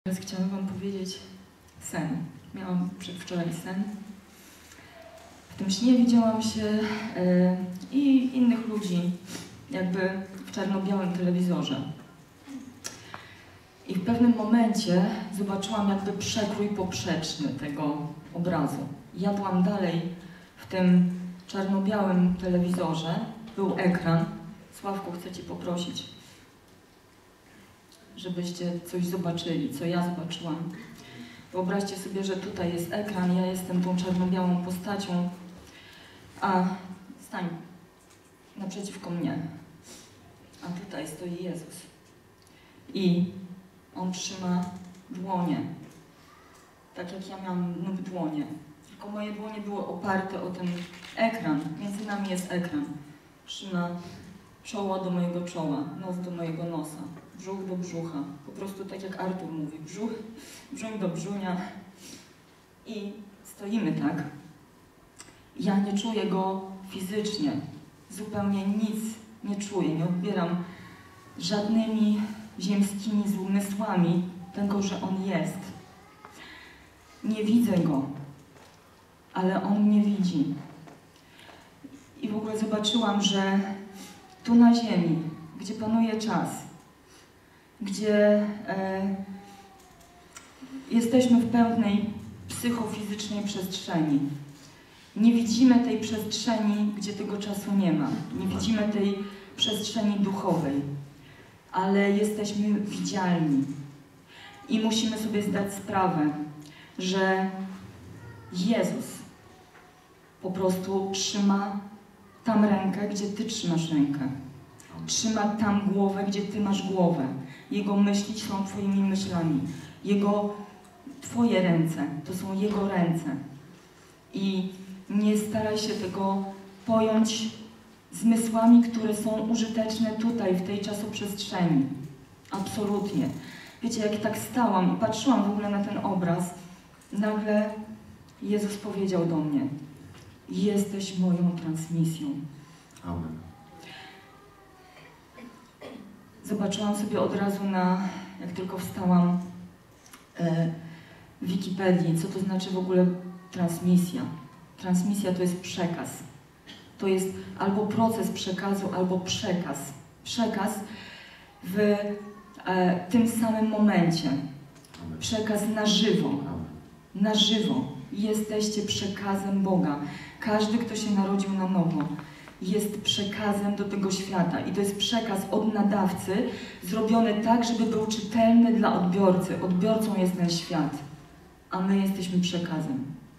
Teraz chciałam Wam powiedzieć sen. Miałam przedwczoraj sen. W tym śnie widziałam się i innych ludzi jakby w czarno-białym telewizorze. I w pewnym momencie zobaczyłam jakby przekrój poprzeczny tego obrazu. Ja byłam dalej w tym czarno-białym telewizorze. Był ekran. Sławku, chcę Cię poprosić, żebyście coś zobaczyli, co ja zobaczyłam. Wyobraźcie sobie, że tutaj jest ekran, ja jestem tą czarno-białą postacią, a stań naprzeciwko mnie. A tutaj stoi Jezus. I On trzyma dłonie, tak jak ja miałam dłonie. Tylko moje dłonie były oparte o ten ekran. Między nami jest ekran. Trzyma czoło do mojego czoła, nos do mojego nosa, brzuch do brzucha. Po prostu tak jak Artur mówi, brzuch do brzunia. I stoimy tak. Ja nie czuję Go fizycznie. Zupełnie nic nie czuję. Nie odbieram żadnymi ziemskimi zmysłami tego, że On jest. Nie widzę Go, ale On mnie widzi. I w ogóle zobaczyłam, że tu na ziemi, gdzie panuje czas, gdzie jesteśmy w pełnej psychofizycznej przestrzeni. Nie widzimy tej przestrzeni, gdzie tego czasu nie ma. Nie widzimy tej przestrzeni duchowej, ale jesteśmy widzialni. I musimy sobie zdać sprawę, że Jezus po prostu trzyma tam rękę, gdzie Ty trzymasz rękę. Trzyma tam głowę, gdzie Ty masz głowę. Jego myśli są Twoimi myślami. Twoje ręce to są Jego ręce. I nie staraj się tego pojąć zmysłami, które są użyteczne tutaj, w tej czasoprzestrzeni. Absolutnie. Wiecie, jak tak stałam i patrzyłam w ogóle na ten obraz, nagle Jezus powiedział do mnie: jesteś moją transmisją. Amen. Zobaczyłam sobie od razu jak tylko wstałam, w Wikipedii, co to znaczy w ogóle transmisja. Transmisja to jest przekaz. To jest albo proces przekazu, albo przekaz. Przekaz w tym samym momencie. Amen. Przekaz na żywo. Amen. Na żywo. Jesteście przekazem Boga. Każdy, kto się narodził na nowo, jest przekazem do tego świata. I to jest przekaz od nadawcy, zrobiony tak, żeby był czytelny dla odbiorcy. Odbiorcą jest ten świat, a my jesteśmy przekazem.